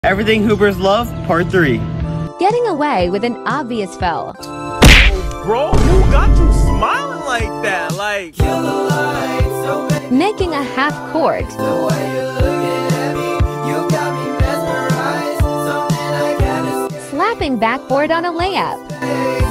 Everything Hoopers love, part 3. Getting away with an obvious foul. Bro, who got you smiling like that? Like, kill the lights, so baby, making a half court. the way you're looking at me, you got me mesmerized. Something I gotta Slapping backboard on a layup. say.